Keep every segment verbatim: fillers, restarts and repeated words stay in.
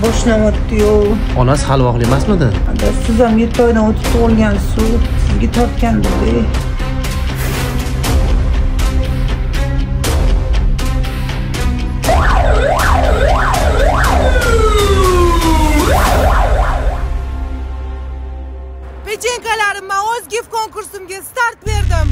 boshlanayapti-yu. Onasi hali voqli emasmidi? Siz ham yetti oydan o'tib tug'ilgansiz, sizga tortgandir-da. Pechenkalarim, men o'z gift konkursimga start berdim.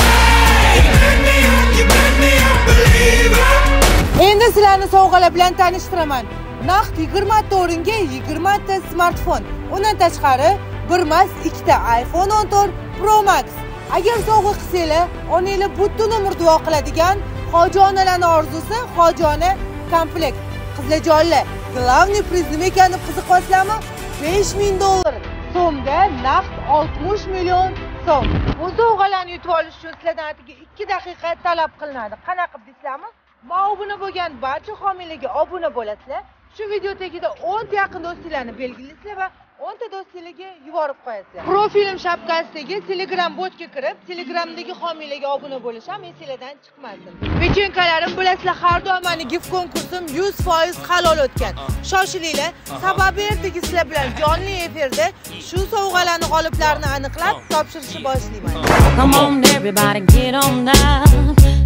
Endi sizlarni sovg'alar bilan tanishtiraman. Naqd yigirma ta o'ringa yigirma ta smartfon. Undan tashqari bir emas, ikkita iPhone o'n to'rt Pro Max. Agar sovg'a qilsanglar, onanglar butun umr duo qiladigan hojonalarning orzusi hojona komplekt. Qizlarjonlar, glavniy priz nima ekanini qiziqasizlarmi? besh ming dollar. So'mda naqd oltmish million so'm. Bu sovg'alarni yutib olish uchun sizlardan atigi ikki daqiqa talab qilinadi. Qanaqa deysizlarmi? Men obuna bo'lgan barcha homiylarga obuna bo'lasizlar. Shu video tagida o'n ta yaqin do'stinglarni belgilaysizlar va o'n ta do'stinglarga yuborib qo'yasizlar. Profilim shapkasidagi Telegram botga kirib, Telegramdagi homiylarga obuna bo'lish ham esingizdan chiqmasin. Pechenkalarim, bilasizlar, har doim meni gift konkursim yuz foiz halol o'tgan. Shoshilinglar, sababi ertaga sizlar bilan jonli efirda shu sovg'alarning g'oliblarini aniqlab topshirishni boshlayman. Come on everybody, get on down.